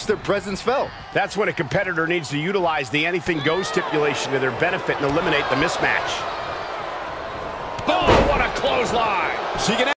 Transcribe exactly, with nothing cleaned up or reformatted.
their presence felt. That's when a competitor needs to utilize the anything goes stipulation to their benefit and eliminate the mismatch. Oh, what a clothesline! She can